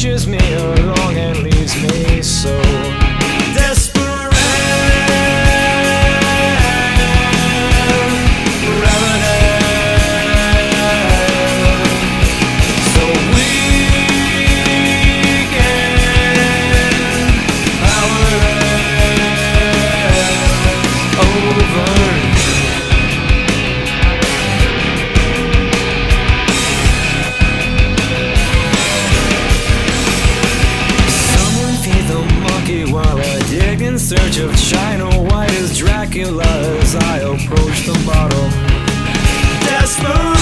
pushes me along and leaves me so desperate. In search of China white as Dracula as I approach the bottom. Desperate.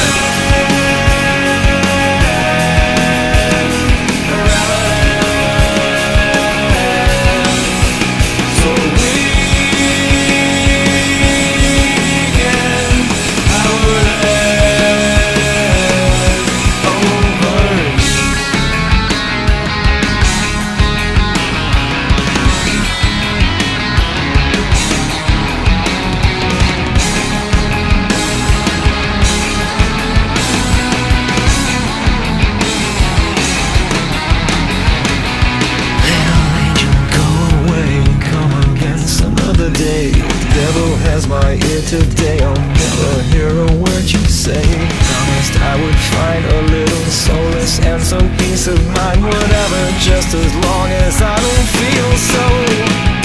So weekend, our devil has my ear today. I'll never hear a word you say. Promised I would find a little solace and some peace of mind. Whatever, just as long as I don't feel so